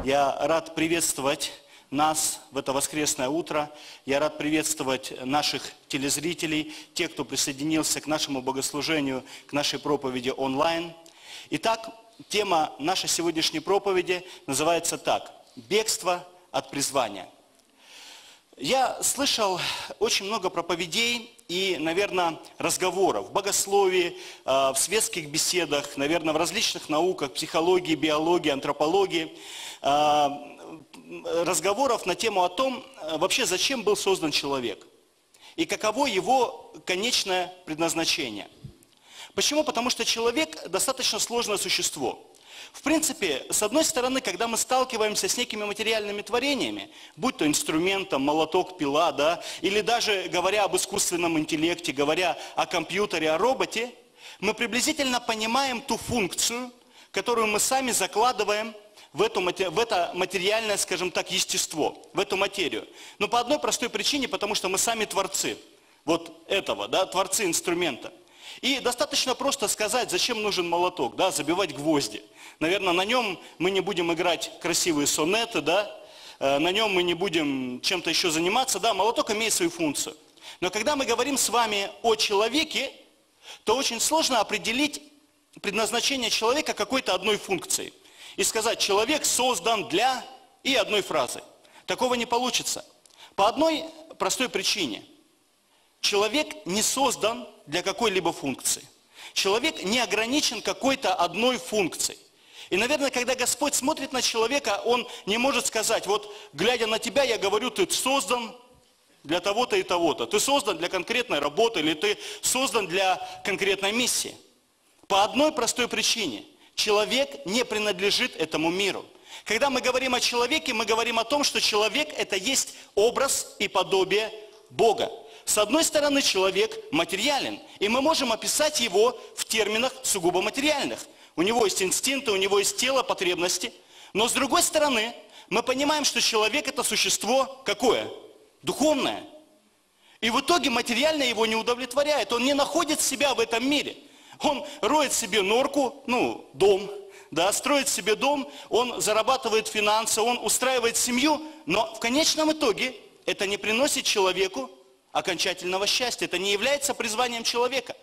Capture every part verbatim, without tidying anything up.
Я рад приветствовать нас в это воскресное утро. Я рад приветствовать наших телезрителей, тех, кто присоединился к нашему богослужению, к нашей проповеди онлайн. Итак, тема нашей сегодняшней проповеди называется так: «Бегство от призвания». Я слышал очень много проповедей и, наверное, разговоров в богословии, в светских беседах, наверное, в различных науках, психологии, биологии, антропологии, разговоров на тему о том, вообще зачем был создан человек и каково его конечное предназначение. Почему? Потому что человек достаточно сложное существо. В принципе, с одной стороны, когда мы сталкиваемся с некими материальными творениями, будь то инструментом, молоток, пила, да, или даже говоря об искусственном интеллекте, говоря о компьютере, о роботе, мы приблизительно понимаем ту функцию, которую мы сами закладываем в, эту, в это материальное, скажем так, естество, в эту материю. Но по одной простой причине, потому что мы сами творцы вот этого, да, творцы инструмента. И достаточно просто сказать, зачем нужен молоток, да, забивать гвозди. Наверное, на нем мы не будем играть красивые сонеты, да, на нем мы не будем чем-то еще заниматься, да, молоток имеет свою функцию. Но когда мы говорим с вами о человеке, то очень сложно определить предназначение человека какой-то одной функции. И сказать, человек создан для и одной фразы. Такого не получится. По одной простой причине. Человек не создан для какой-либо функции. Человек не ограничен какой-то одной функцией. И, наверное, когда Господь смотрит на человека, Он не может сказать, вот, глядя на тебя, я говорю, ты создан для того-то и того-то. Ты создан для конкретной работы, или ты создан для конкретной миссии. По одной простой причине. Человек не принадлежит этому миру. Когда мы говорим о человеке, мы говорим о том, что человек – это есть образ и подобие Бога. С одной стороны, человек материален, и мы можем описать его в терминах сугубо материальных. У него есть инстинкты, у него есть тело, потребности. Но с другой стороны, мы понимаем, что человек – это существо какое? Духовное. И в итоге материальное его не удовлетворяет. Он не находит себя в этом мире. Он роет себе норку, ну, дом, да, строит себе дом, он зарабатывает финансы, он устраивает семью, но в конечном итоге это не приносит человеку окончательного счастья. Это не является призванием человека.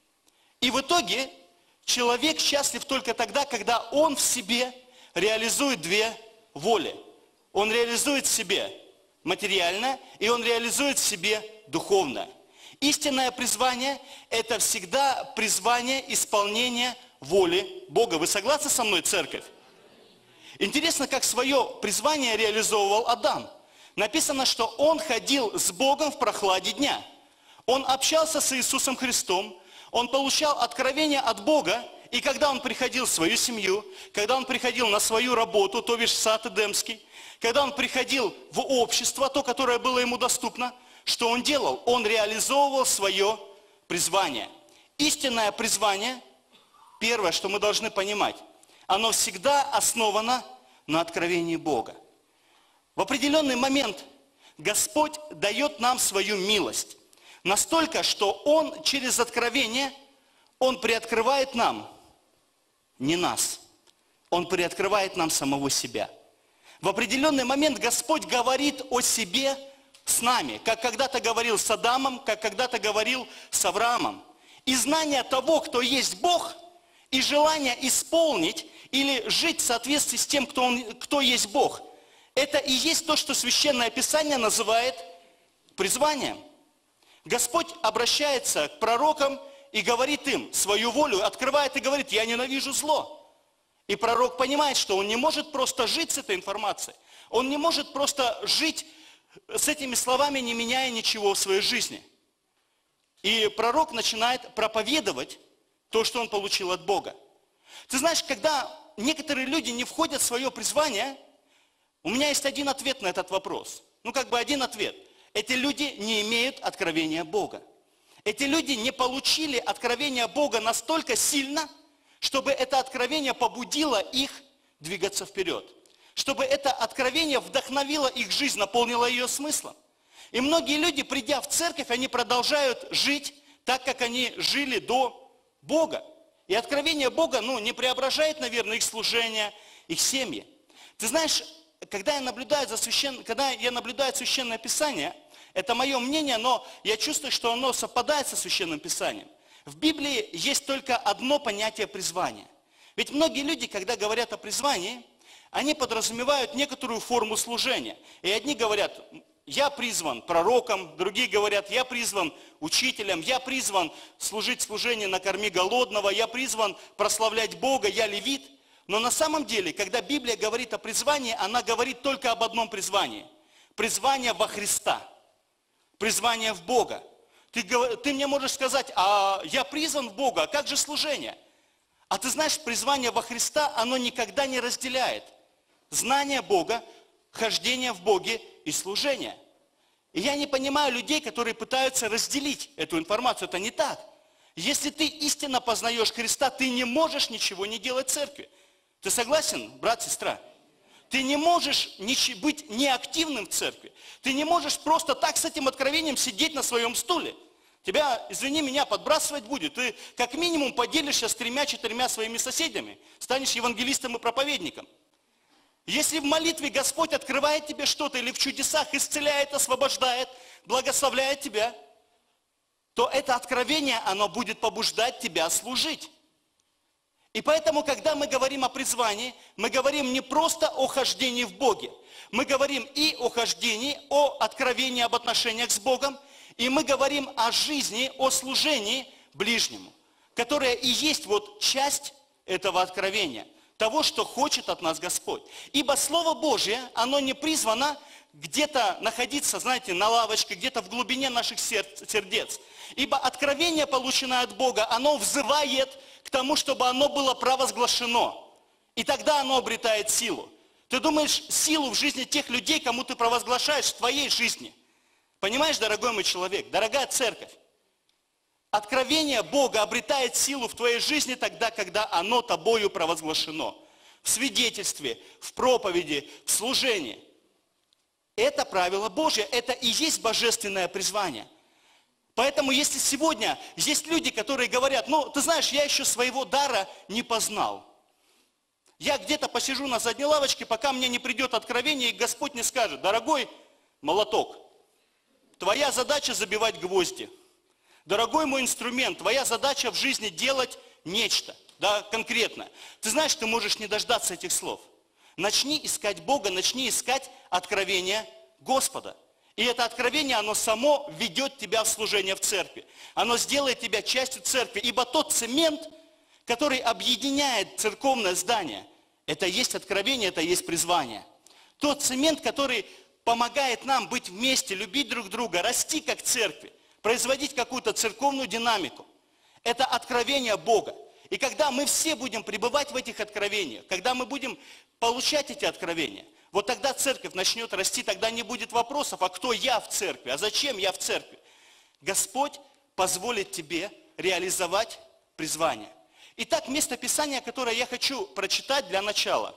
И в итоге человек счастлив только тогда, когда он в себе реализует две воли. Он реализует в себе материальное, и он реализует в себе духовное. Истинное призвание – это всегда призвание исполнения воли Бога. Вы согласны со мной, церковь? Интересно, как свое призвание реализовывал Адам. Написано, что он ходил с Богом в прохладе дня. Он общался с Иисусом Христом, он получал откровение от Бога, и когда он приходил в свою семью, когда он приходил на свою работу, то бишь в сад Эдемский, когда он приходил в общество, то, которое было ему доступно, что он делал? Он реализовывал свое призвание. Истинное призвание, первое, что мы должны понимать, оно всегда основано на откровении Бога. В определенный момент Господь дает нам свою милость. Настолько, что Он через откровение, Он приоткрывает нам не нас. Он приоткрывает нам самого себя. В определенный момент Господь говорит о себе с нами, как когда-то говорил с Адамом, как когда-то говорил с Авраамом. И знание того, кто есть Бог, и желание исполнить или жить в соответствии с тем, кто, он, кто есть Бог, это и есть то, что Священное Писание называет призванием. Господь обращается к пророкам и говорит им свою волю, открывает и говорит: «Я ненавижу зло». И пророк понимает, что он не может просто жить с этой информацией. Он не может просто жить с этими словами, не меняя ничего в своей жизни. И пророк начинает проповедовать то, что он получил от Бога. Ты знаешь, когда некоторые люди не входят в свое призвание, у меня есть один ответ на этот вопрос. Ну, как бы один ответ. Эти люди не имеют откровения Бога. Эти люди не получили откровения Бога настолько сильно, чтобы это откровение побудило их двигаться вперед. Чтобы это откровение вдохновило их жизнь, наполнило ее смыслом. И многие люди, придя в церковь, они продолжают жить так, как они жили до Бога. И откровение Бога, ну, не преображает, наверное, их служение, их семьи. Ты знаешь, когда я наблюдаю за священ... когда я наблюдаю Священное Писание, это мое мнение, но я чувствую, что оно совпадает со Священным Писанием. В Библии есть только одно понятие призвания. Ведь многие люди, когда говорят о призвании, они подразумевают некоторую форму служения. И одни говорят: я призван пророком, другие говорят: я призван учителем, я призван служить служение накорми голодного, я призван прославлять Бога, я левит. Но на самом деле, когда Библия говорит о призвании, она говорит только об одном призвании. Призвание во Христа. Призвание в Бога. Ты, ты мне можешь сказать: а я призван в Бога, а как же служение? А ты знаешь, призвание во Христа, оно никогда не разделяет знание Бога, хождение в Боге и служение. И я не понимаю людей, которые пытаются разделить эту информацию. Это не так. Если ты истинно познаешь Христа, ты не можешь ничего не делать в церкви. Ты согласен, брат, сестра? Ты не можешь быть неактивным в церкви. Ты не можешь просто так с этим откровением сидеть на своем стуле. Тебя, извини меня, подбрасывать будет. Ты как минимум поделишься с тремя-четырьмя своими соседями. Станешь евангелистом и проповедником. Если в молитве Господь открывает тебе что-то или в чудесах исцеляет, освобождает, благословляет тебя, то это откровение, оно будет побуждать тебя служить. И поэтому, когда мы говорим о призвании, мы говорим не просто о хождении в Боге. Мы говорим и о хождении, о откровении об отношениях с Богом, и мы говорим о жизни, о служении ближнему, которое и есть вот часть этого откровения, того, что хочет от нас Господь. Ибо Слово Божье, оно не призвано где-то находиться, знаете, на лавочке, где-то в глубине наших сердец. Ибо откровение, полученное от Бога, оно взывает к тому, чтобы оно было провозглашено. И тогда оно обретает силу. Ты думаешь, силу в жизни тех людей, кому ты провозглашаешь, в твоей жизни. Понимаешь, дорогой мой человек, дорогая церковь, откровение Бога обретает силу в твоей жизни тогда, когда оно тобою провозглашено. В свидетельстве, в проповеди, в служении. Это правило Божье, это и есть божественное призвание. Поэтому, если сегодня есть люди, которые говорят: ну, ты знаешь, я еще своего дара не познал. Я где-то посижу на задней лавочке, пока мне не придет откровение, и Господь не скажет: дорогой молоток, твоя задача забивать гвозди. Дорогой мой инструмент, твоя задача в жизни делать нечто, да, конкретно. Ты знаешь, ты можешь не дождаться этих слов. Начни искать Бога, начни искать откровение Господа. И это откровение, оно само ведет тебя в служение в церкви. Оно сделает тебя частью церкви. Ибо тот цемент, который объединяет церковное здание, это есть откровение, это есть призвание. Тот цемент, который помогает нам быть вместе, любить друг друга, расти как церкви, производить какую-то церковную динамику. Это откровение Бога. И когда мы все будем пребывать в этих откровениях, когда мы будем получать эти откровения, вот тогда церковь начнет расти, тогда не будет вопросов: а кто я в церкви, а зачем я в церкви? Господь позволит тебе реализовать призвание. Итак, место Писания, которое я хочу прочитать для начала,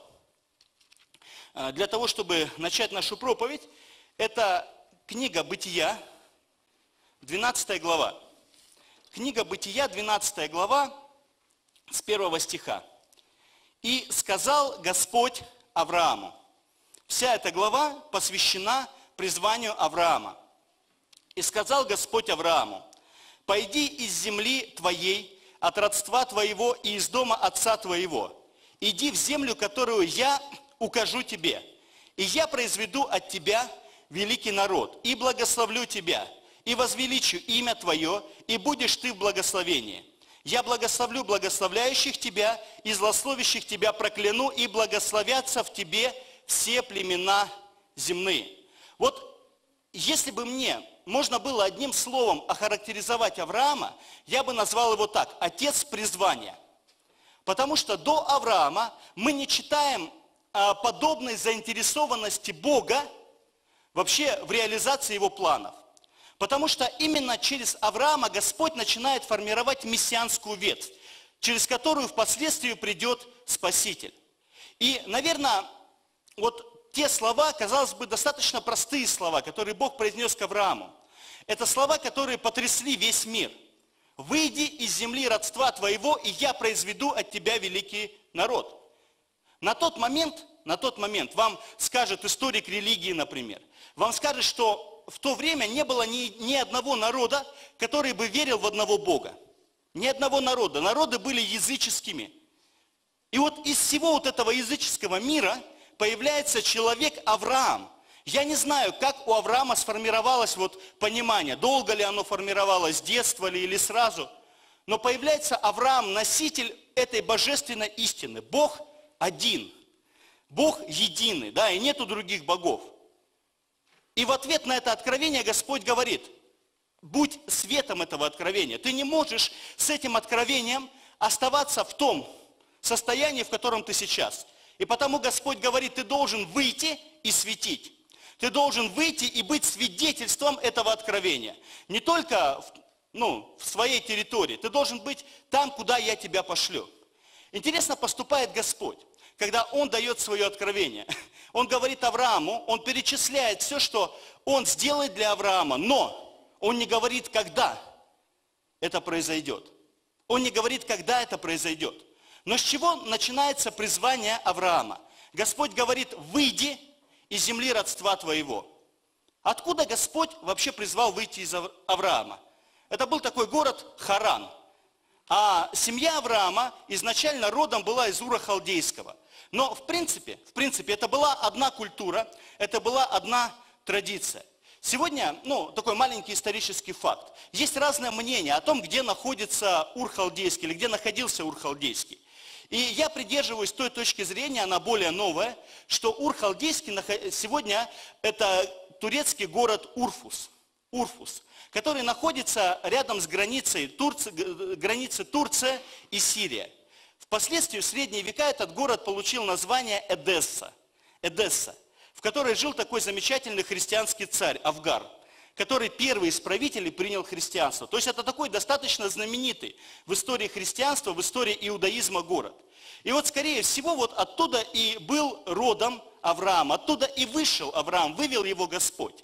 для того, чтобы начать нашу проповедь, это книга Бытия, двенадцатая глава. Книга Бытия, двенадцатая глава, с первого стиха. «И сказал Господь Аврааму». Вся эта глава посвящена призванию Авраама. «И сказал Господь Аврааму: пойди из земли твоей, от родства твоего и из дома отца твоего. Иди в землю, которую я укажу тебе, и я произведу от тебя великий народ, и благословлю тебя, и возвеличу имя твое, и будешь ты в благословении. Я благословлю благословляющих тебя, и злословящих тебя прокляну, и благословятся в тебе все племена земные». Вот если бы мне можно было одним словом охарактеризовать Авраама, я бы назвал его так: отец призвания. Потому что до Авраама мы не читаем а, подобной заинтересованности Бога вообще в реализации его планов. Потому что именно через Авраама Господь начинает формировать мессианскую ветвь, через которую впоследствии придет Спаситель. И, наверное, вот те слова, казалось бы, достаточно простые слова, которые Бог произнес к Аврааму. Это слова, которые потрясли весь мир. «Выйди из земли родства твоего, и я произведу от тебя великий народ». На тот момент на тот момент, вам скажет историк религии, например, вам скажет, что в то время не было ни, ни одного народа, который бы верил в одного Бога. Ни одного народа. Народы были языческими. И вот из всего вот этого языческого мира появляется человек Авраам. Я не знаю, как у Авраама сформировалось вот понимание, долго ли оно формировалось, с детства ли или сразу. Но появляется Авраам, носитель этой божественной истины. Бог один. Бог единый, да, и нету других богов. И в ответ на это откровение Господь говорит: будь светом этого откровения. Ты не можешь с этим откровением оставаться в том состоянии, в котором ты сейчас. И потому Господь говорит: ты должен выйти и светить. Ты должен выйти и быть свидетельством этого откровения. Не только в, ну, в своей территории. Ты должен быть там, куда я тебя пошлю. Интересно поступает Господь, когда Он дает свое откровение. Он говорит Аврааму, Он перечисляет все, что Он сделает для Авраама, но Он не говорит, когда это произойдет. Он не говорит, когда это произойдет. Но с чего начинается призвание Авраама? Господь говорит: выйди из земли родства твоего. Откуда Господь вообще призвал выйти из Авраама? Это был такой город Харан. А семья Авраама изначально родом была из Ура Халдейского. Но в принципе, в принципе, это была одна культура, это была одна традиция. Сегодня, ну, такой маленький исторический факт. Есть разное мнение о том, где находится Ур-Халдейский или где находился Ур-Халдейский. И я придерживаюсь той точки зрения, она более новая, что Ур-Халдейский сегодня это турецкий город Урфус, Урфус, который находится рядом с границей Турции, границей Турция и Сирия. Впоследствии в средние века этот город получил название Эдесса, Эдесса, в которой жил такой замечательный христианский царь Авгар, который первый из правителей принял христианство. То есть это такой достаточно знаменитый в истории христианства, в истории иудаизма город. И вот скорее всего вот оттуда и был родом Авраам, оттуда и вышел Авраам, вывел его Господь.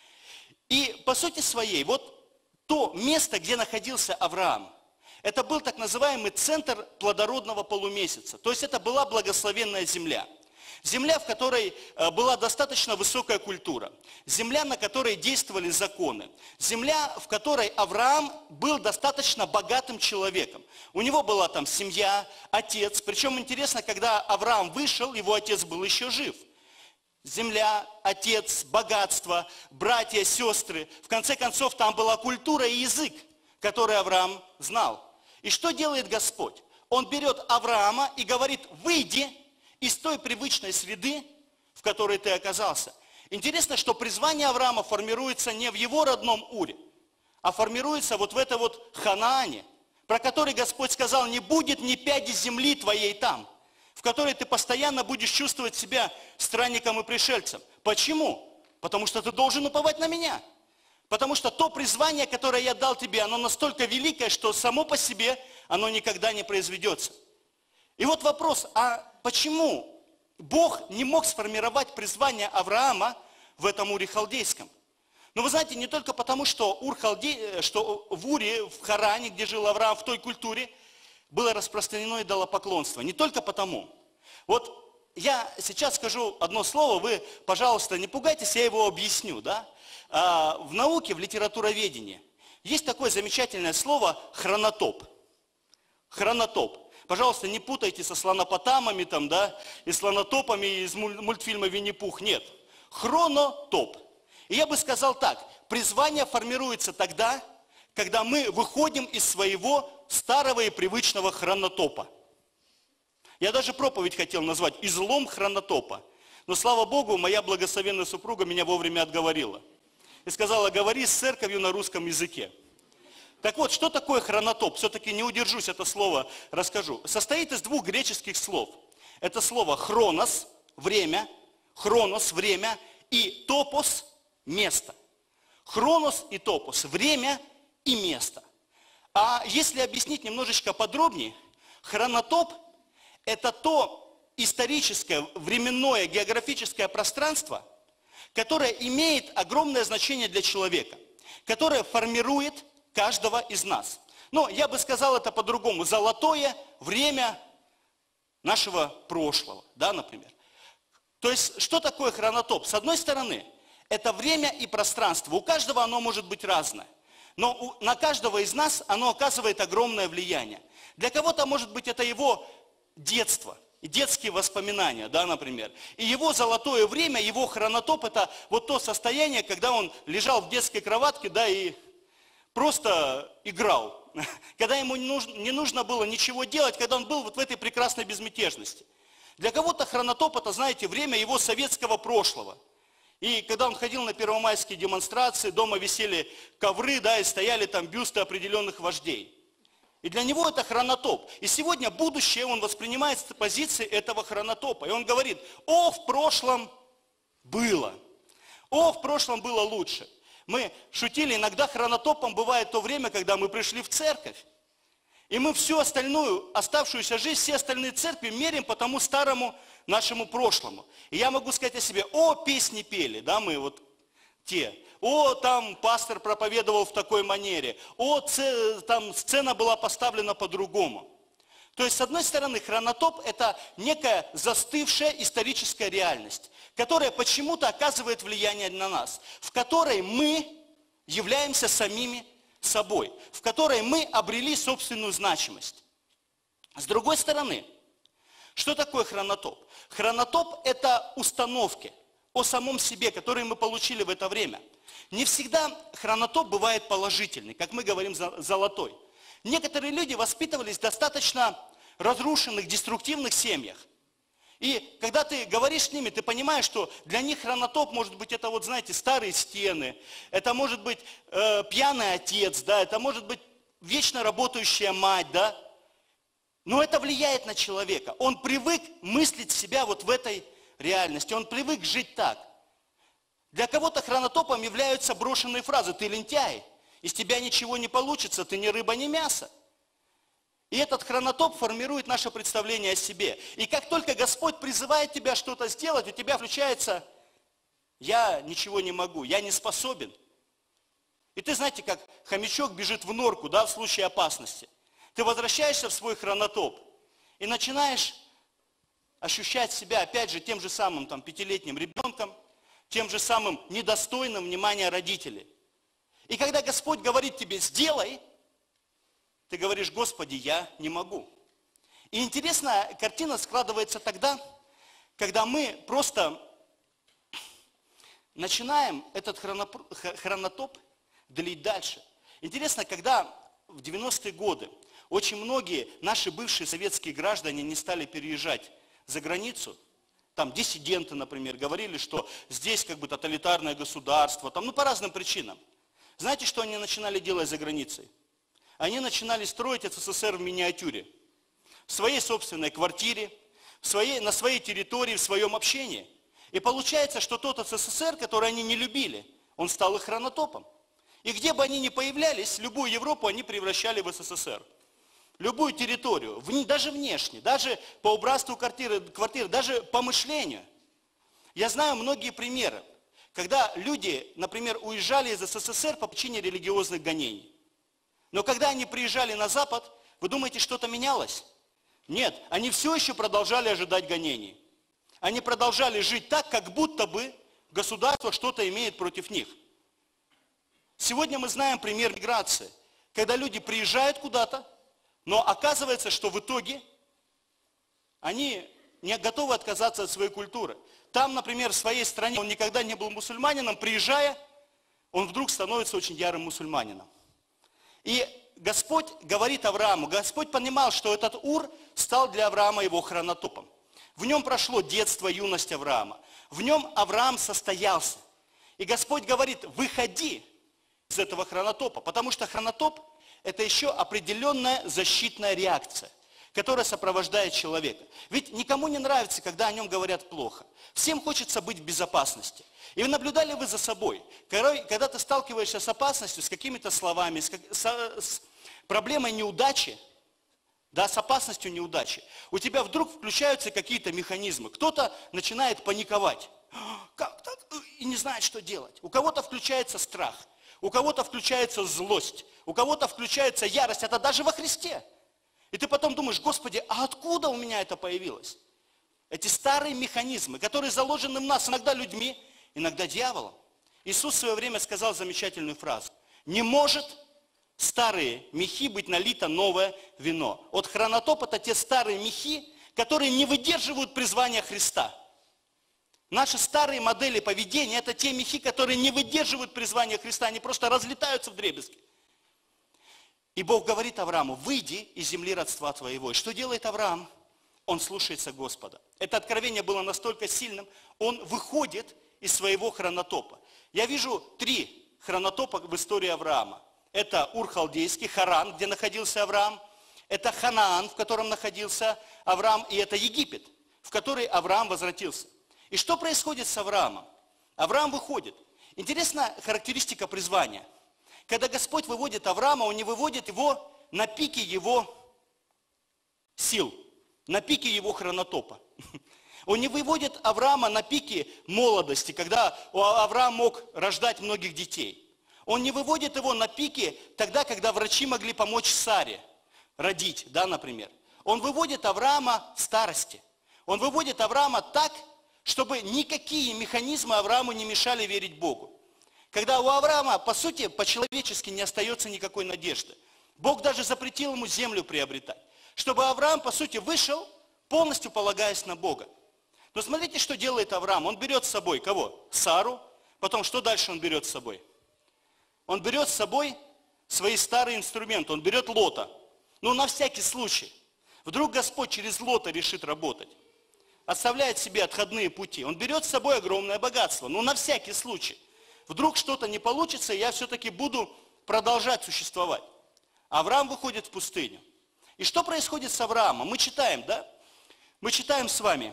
И по сути своей, вот то место, где находился Авраам, это был так называемый центр плодородного полумесяца. То есть это была благословенная земля. Земля, в которой была достаточно высокая культура. Земля, на которой действовали законы. Земля, в которой Авраам был достаточно богатым человеком. У него была там семья, отец. Причем интересно, когда Авраам вышел, его отец был еще жив. Земля, отец, богатство, братья, сестры. В конце концов, там была культура и язык, который Авраам знал. И что делает Господь? Он берет Авраама и говорит: выйди из той привычной среды, в которой ты оказался. Интересно, что призвание Авраама формируется не в его родном Уре, а формируется вот в этой вот Ханаане, про который Господь сказал: не будет ни пяди земли твоей там, в которой ты постоянно будешь чувствовать себя странником и пришельцем. Почему? Потому что ты должен уповать на меня. Потому что то призвание, которое я дал тебе, оно настолько великое, что само по себе оно никогда не произведется. И вот вопрос, а почему Бог не мог сформировать призвание Авраама в этом Уре Халдейском? Ну, вы знаете, не только потому, что, Ур Халдей, что в Уре, в Харане, где жил Авраам, в той культуре, было распространено идолопоклонство. Не только потому. Вот я сейчас скажу одно слово, вы, пожалуйста, не пугайтесь, я его объясню. Да? А, в науке, в литературоведении есть такое замечательное слово «хронотоп». Хронотоп. Пожалуйста, не путайте со слонопотамами там, да, и слонотопами из мультфильма «Винни-Пух». Нет. Хронотоп. И я бы сказал так. Призвание формируется тогда, когда мы выходим из своего старого и привычного хронотопа. Я даже проповедь хотел назвать «Излом хронотопа». Но, слава Богу, моя благословенная супруга меня вовремя отговорила. И сказала: говори с церковью на русском языке. Так вот, что такое хронотоп? Все-таки не удержусь, это слово расскажу. Состоит из двух греческих слов. Это слово хронос, время, хронос, время, и топос, место. Хронос и топос, время и место. А если объяснить немножечко подробнее, хронотоп – это то историческое, временное, географическое пространство, которое имеет огромное значение для человека, которое формирует каждого из нас. Но я бы сказал это по-другому. Золотое время нашего прошлого, да, например. То есть, что такое хронотоп? С одной стороны, это время и пространство. У каждого оно может быть разное. Но у, на каждого из нас оно оказывает огромное влияние. Для кого-то, может быть, это его детство, детские воспоминания, да, например. И его золотое время, его хронотоп, это вот то состояние, когда он лежал в детской кроватке, да, и просто играл. Когда ему не нужно, не нужно было ничего делать, когда он был вот в этой прекрасной безмятежности. Для кого-то хронотоп, это, знаете, время его советского прошлого. И когда он ходил на первомайские демонстрации, дома висели ковры, да, и стояли там бюсты определенных вождей. И для него это хронотоп. И сегодня будущее он воспринимает с позиции этого хронотопа. И он говорит: о, в прошлом было. О, в прошлом было лучше. Мы шутили, иногда хронотопом бывает то время, когда мы пришли в церковь. И мы всю остальную, оставшуюся жизнь, все остальные церкви меряем по тому старому нашему прошлому. И я могу сказать о себе: о, песни пели, да, мы вот те. О, там пастор проповедовал в такой манере. О, ц, там сцена была поставлена по-другому. То есть, с одной стороны, хронотоп – это некая застывшая историческая реальность, которая почему-то оказывает влияние на нас, в которой мы являемся самими собой, в которой мы обрели собственную значимость. С другой стороны, что такое хронотоп? Хронотоп – это установки о самом себе, которые мы получили в это время. Не всегда хронотоп бывает положительный, как мы говорим, золотой. Некоторые люди воспитывались в достаточно разрушенных, деструктивных семьях. И когда ты говоришь с ними, ты понимаешь, что для них хронотоп, может быть, это вот, знаете, старые стены, это может быть э, пьяный отец, да, это может быть вечно работающая мать, да. Но это влияет на человека. Он привык мыслить себя вот в этой реальности, он привык жить так. Для кого-то хронотопом являются брошенные фразы: ты лентяй, из тебя ничего не получится, ты ни рыба, ни мясо. И этот хронотоп формирует наше представление о себе. И как только Господь призывает тебя что-то сделать, у тебя включается: я ничего не могу, я не способен. И ты знаете, как хомячок бежит в норку, да, в случае опасности. Ты возвращаешься в свой хронотоп и начинаешь ощущать себя, опять же, тем же самым там, пятилетним ребенком, тем же самым недостойным внимания родителей. И когда Господь говорит тебе: сделай, ты говоришь: Господи, я не могу. И интересная картина складывается тогда, когда мы просто начинаем этот хронотоп длить дальше. Интересно, когда в девяностые годы очень многие наши бывшие советские граждане не стали переезжать за границу, там диссиденты, например, говорили, что здесь как бы тоталитарное государство, там, ну по разным причинам. Знаете, что они начинали делать за границей? Они начинали строить СССР в миниатюре, в своей собственной квартире, в своей, на своей территории, в своем общении. И получается, что тот СССР, который они не любили, он стал их хронотопом. И где бы они ни появлялись, любую Европу они превращали в СССР. Любую территорию, даже внешне, даже по убранству квартиры, квартиры, даже по мышлению. Я знаю многие примеры, когда люди, например, уезжали из СССР по причине религиозных гонений. Но когда они приезжали на Запад, вы думаете, что-то менялось? Нет, они все еще продолжали ожидать гонений. Они продолжали жить так, как будто бы государство что-то имеет против них. Сегодня мы знаем пример миграции, когда люди приезжают куда-то, но оказывается, что в итоге они не готовы отказаться от своей культуры. Там, например, в своей стране он никогда не был мусульманином, приезжая, он вдруг становится очень ярым мусульманином. И Господь говорит Аврааму, Господь понимал, что этот Ур стал для Авраама его хронотопом. В нем прошло детство, юность Авраама. В нем Авраам состоялся. И Господь говорит: выходи из этого хронотопа, потому что хронотоп – это еще определенная защитная реакция, которая сопровождает человека. Ведь никому не нравится, когда о нем говорят плохо. Всем хочется быть в безопасности. И вы наблюдали вы за собой, когда ты сталкиваешься с опасностью, с какими-то словами, с, с, с проблемой неудачи, да, с опасностью неудачи, у тебя вдруг включаются какие-то механизмы. Кто-то начинает паниковать, как так? И не знает, что делать. У кого-то включается страх, у кого-то включается злость, у кого-то включается ярость, это даже во Христе. И ты потом думаешь: Господи, а откуда у меня это появилось? Эти старые механизмы, которые заложены в нас иногда людьми, иногда дьяволом. Иисус в свое время сказал замечательную фразу. Не может старые мехи быть налито новое вино. Вот хронотоп – это те старые мехи, которые не выдерживают призвания Христа. Наши старые модели поведения – это те мехи, которые не выдерживают призвания Христа, они просто разлетаются вдребезги. И Бог говорит Аврааму, выйди из земли родства твоего. И что делает Авраам? Он слушается Господа. Это откровение было настолько сильным, он выходит из своего хронотопа. Я вижу три хронотопа в истории Авраама. Это Ур-Халдейский, Харан, где находился Авраам. Это Ханаан, в котором находился Авраам. И это Египет, в который Авраам возвратился. И что происходит с Авраамом? Авраам выходит. Интересна характеристика призвания. Когда Господь выводит Авраама, Он не выводит его на пике его сил, на пике его хронотопа. Он не выводит Авраама на пике молодости, когда Авраам мог рождать многих детей. Он не выводит его на пике тогда, когда врачи могли помочь Саре родить, да, например. Он выводит Авраама в старости. Он выводит Авраама так, чтобы никакие механизмы Аврааму не мешали верить Богу. Когда у Авраама, по сути, по-человечески не остается никакой надежды. Бог даже запретил ему землю приобретать. Чтобы Авраам, по сути, вышел, полностью полагаясь на Бога. Но смотрите, что делает Авраам. Он берет с собой кого? Сару. Потом, что дальше он берет с собой? Он берет с собой свои старые инструменты. Он берет Лота. Ну, на всякий случай. Вдруг Господь через Лота решит работать. Оставляет себе отходные пути. Он берет с собой огромное богатство. Ну, на всякий случай. Вдруг что-то не получится, и я все-таки буду продолжать существовать. Авраам выходит в пустыню. И что происходит с Авраамом? Мы читаем, да? Мы читаем с вами.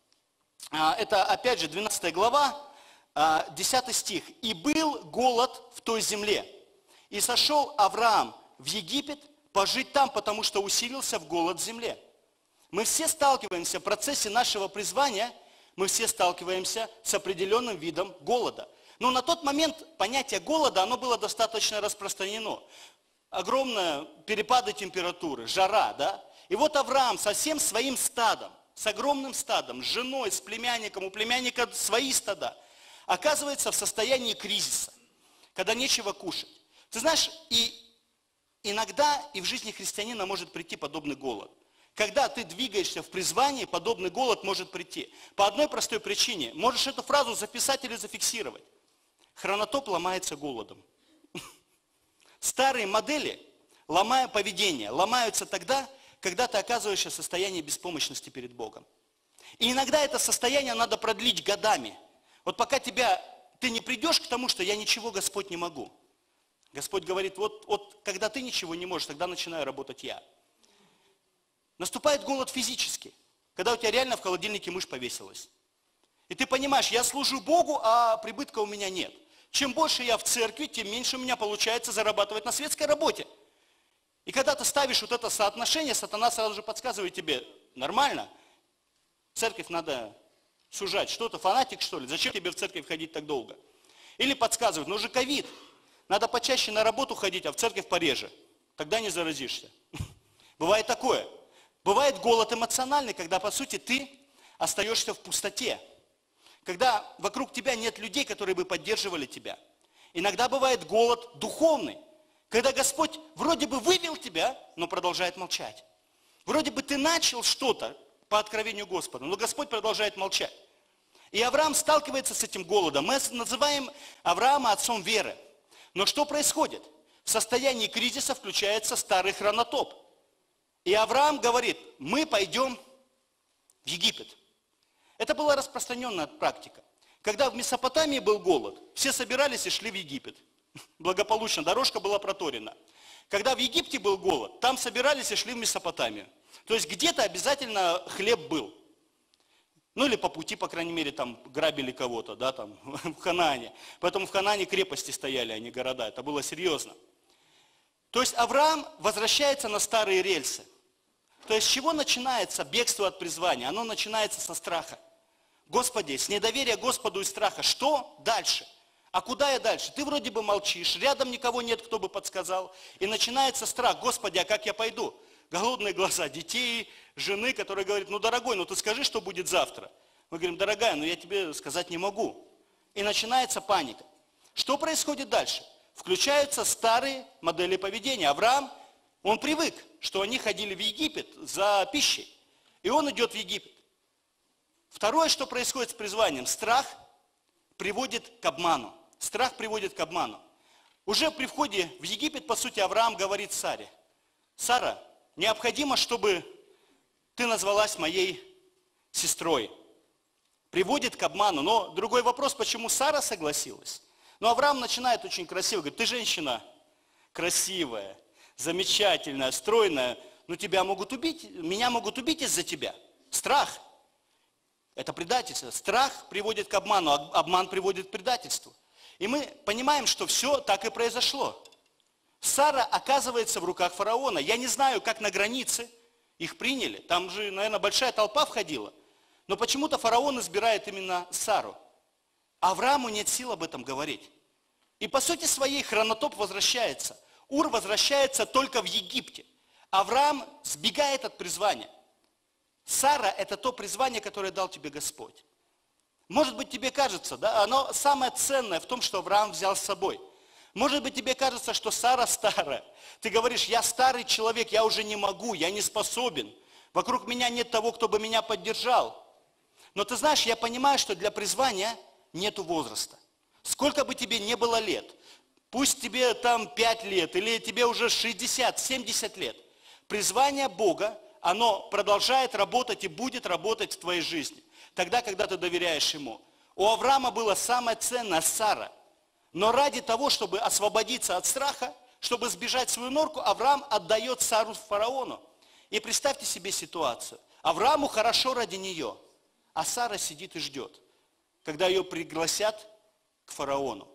Это, опять же, двенадцатая глава, десятый стих. «И был голод в той земле, и сошел Авраам в Египет пожить там, потому что усилился в голод в земле». Мы все сталкиваемся в процессе нашего призвания, мы все сталкиваемся с определенным видом голода. Но на тот момент понятие голода, оно было достаточно распространено. Огромные перепады температуры, жара, да? И вот Авраам со всем своим стадом, с огромным стадом, с женой, с племянником, у племянника свои стада, оказывается в состоянии кризиса, когда нечего кушать. Ты знаешь, и иногда и в жизни христианина может прийти подобный голод. Когда ты двигаешься в призвании, подобный голод может прийти. По одной простой причине. Можешь эту фразу записать или зафиксировать. Хронотоп ломается голодом. Старые модели, ломая поведение, ломаются тогда, когда ты оказываешься в состоянии беспомощности перед Богом. И иногда это состояние надо продлить годами. Вот пока тебя, ты не придешь к тому, что я ничего, Господь, не могу. Господь говорит, вот, вот когда ты ничего не можешь, тогда начинаю работать я. Наступает голод физический, когда у тебя реально в холодильнике мышь повесилась. И ты понимаешь, я служу Богу, а прибытка у меня нет. Чем больше я в церкви, тем меньше у меня получается зарабатывать на светской работе. И когда ты ставишь вот это соотношение, сатана сразу же подсказывает тебе, нормально, церковь надо сужать. Что ты, фанатик что ли? Зачем тебе в церковь ходить так долго? Или подсказывает, ну же ковид, надо почаще на работу ходить, а в церковь пореже. Тогда не заразишься. Бывает такое. Бывает голод эмоциональный, когда, по сути, ты остаешься в пустоте. Когда вокруг тебя нет людей, которые бы поддерживали тебя. Иногда бывает голод духовный, когда Господь вроде бы вывел тебя, но продолжает молчать. Вроде бы ты начал что-то по откровению Господа, но Господь продолжает молчать. И Авраам сталкивается с этим голодом. Мы называем Авраама отцом веры. Но что происходит? В состоянии кризиса включается старый хронотоп. И Авраам говорит, мы пойдем в Египет. Это была распространенная практика. Когда в Месопотамии был голод, все собирались и шли в Египет. Благополучно, дорожка была проторена. Когда в Египте был голод, там собирались и шли в Месопотамию. То есть где-то обязательно хлеб был. Ну или по пути, по крайней мере, там грабили кого-то, да, там, в Ханаане. Поэтому в Ханаане крепости стояли, а не города. Это было серьезно. То есть Авраам возвращается на старые рельсы. То есть с чего начинается бегство от призвания? Оно начинается со страха. Господи, с недоверия Господу и страха. Что дальше? А куда я дальше? Ты вроде бы молчишь, рядом никого нет, кто бы подсказал. И начинается страх. Господи, а как я пойду? голодные глаза детей, жены, которая говорит, ну, дорогой, ну ты скажи, что будет завтра. Мы говорим, дорогая, ну я тебе сказать не могу. И начинается паника. Что происходит дальше? Включаются старые модели поведения. Авраам, он привык, что они ходили в Египет за пищей. И он идет в Египет. Второе, что происходит с призванием, страх приводит к обману. Страх приводит к обману. Уже при входе в Египет, по сути, Авраам говорит Саре, Сара, необходимо, чтобы ты назвалась моей сестрой. Приводит к обману. Но другой вопрос, почему Сара согласилась? Но Авраам начинает очень красиво, говорит, ты женщина красивая, замечательная, стройная, но тебя могут убить, меня могут убить из-за тебя. Страх. Это предательство. Страх приводит к обману, обман приводит к предательству. И мы понимаем, что все так и произошло. Сара оказывается в руках фараона. Я не знаю, как на границе их приняли. Там же, наверное, большая толпа входила. Но почему-то фараон избирает именно Сару. Аврааму нет сил об этом говорить. И по сути своей хронотоп возвращается. Ур возвращается только в Египте. Авраам сбегает от призвания. Сара – это то призвание, которое дал тебе Господь. Может быть, тебе кажется, да, оно самое ценное в том, что Авраам взял с собой. Может быть, тебе кажется, что Сара старая. Ты говоришь, я старый человек, я уже не могу, я не способен. Вокруг меня нет того, кто бы меня поддержал. Но ты знаешь, я понимаю, что для призвания нету возраста. Сколько бы тебе не было лет, пусть тебе там пять лет, или тебе уже шестьдесят, семьдесят лет, призвание Бога, оно продолжает работать и будет работать в твоей жизни. Тогда, когда ты доверяешь Ему. У Авраама было самое ценное – Сара. Но ради того, чтобы освободиться от страха, чтобы сбежать в свою норку, Авраам отдает Сару фараону. И представьте себе ситуацию. Аврааму хорошо ради нее, а Сара сидит и ждет, когда ее пригласят к фараону.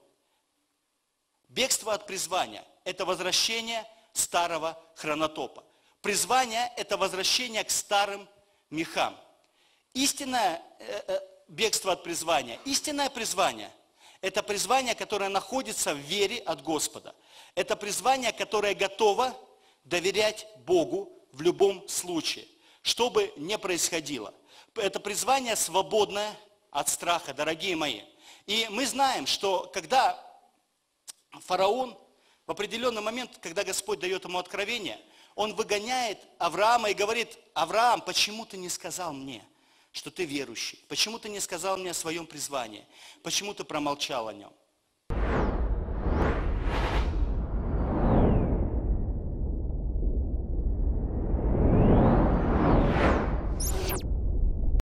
Бегство от призвания – это возвращение старого хронотопа. Призвание – это возвращение к старым мехам. Истинное э, э, бегство от призвания, истинное призвание – это призвание, которое находится в вере от Господа. Это призвание, которое готово доверять Богу в любом случае, что бы ни происходило. Это призвание свободное от страха, дорогие мои. И мы знаем, что когда фараон в определенный момент, когда Господь дает ему откровение, он выгоняет Авраама и говорит, Авраам, почему ты не сказал мне, что ты верующий? Почему ты не сказал мне о своем призвании? Почему ты промолчал о нем?